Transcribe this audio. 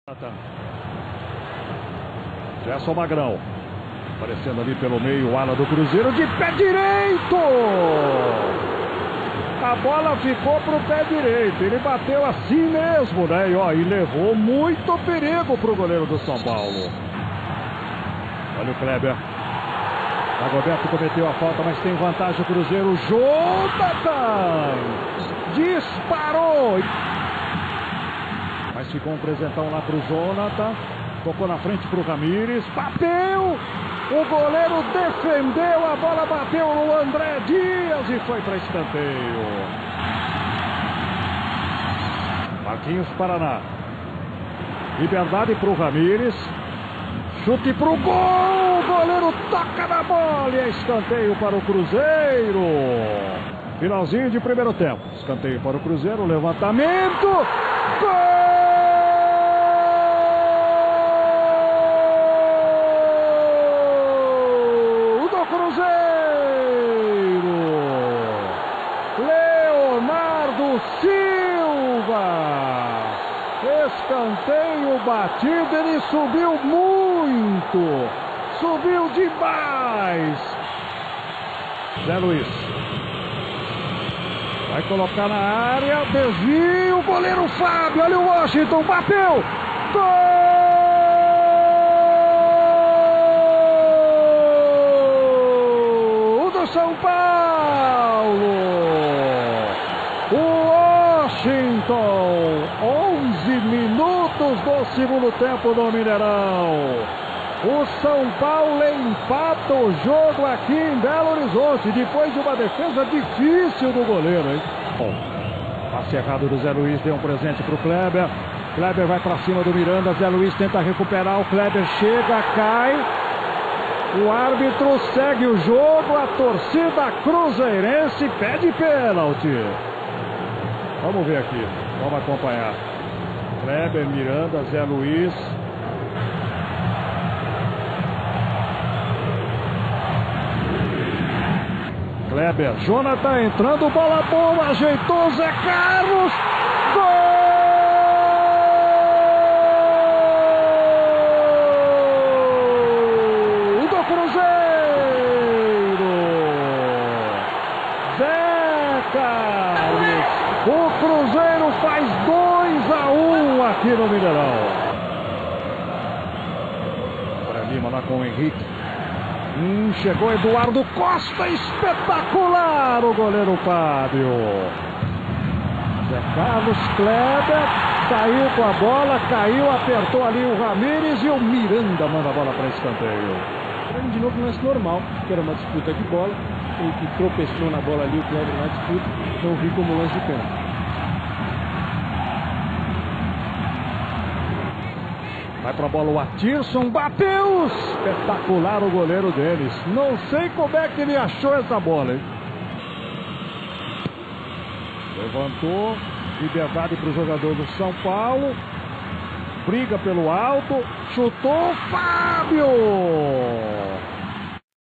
Gerson Magrão aparecendo ali pelo meio, o ala do Cruzeiro de pé direito. A bola ficou pro pé direito, ele bateu assim mesmo, né? E levou muito perigo pro goleiro do São Paulo. Olha o Kleber. Dagoberto cometeu a falta, mas tem vantagem o Cruzeiro. Jonathan disparou, mas ficou um presentão lá pro Jonathan. Tocou na frente pro Ramires, bateu. O goleiro defendeu, a bola bateu no André Dias e foi para escanteio. Marquinhos Paraná. Liberdade pro Ramires. Chute pro gol. O goleiro toca na bola e é escanteio para o Cruzeiro. Finalzinho de primeiro tempo. Escanteio para o Cruzeiro, levantamento. Gol! Leonardo Silva, escanteio batido, ele subiu muito, subiu demais. Zé Luiz vai colocar na área, desvio, goleiro Fábio, olha o Washington, bateu, gol do São Paulo. Washington, 11 minutos do segundo tempo do Mineirão. O São Paulo empata o jogo aqui em Belo Horizonte, depois de uma defesa difícil do goleiro, hein? Bom, passe errado do Zé Luiz, deu um presente para o Kleber. Kleber vai para cima do Miranda, Zé Luiz tenta recuperar, o Kleber chega, cai. O árbitro segue o jogo, a torcida cruzeirense pede pênalti. Vamos ver aqui, vamos acompanhar. Kleber, Miranda, Zé Luiz. Kleber, Jonathan entrando, bola boa, ajeitou Zé Carlos. Gol do Cruzeiro. Zé Carlos. O Cruzeiro faz 2-1 aqui no Mineirão. Para Lima lá com o Henrique. Chegou Eduardo Costa, espetacular o goleiro Fábio. Zé Carlos, Kleber, saiu com a bola, caiu, apertou ali o Ramires e o Miranda manda a bola para escanteio. De novo lance normal, que era uma disputa de bola, ele que tropeçou na bola ali, o Kleber na disputa, então vi como lance de pênalti. Vai pra bola o Atirson, bateu! Espetacular o goleiro deles. Não sei como é que ele achou essa bola, hein? Levantou, liberdade para o jogador do São Paulo. Briga pelo alto, chutou Fábio!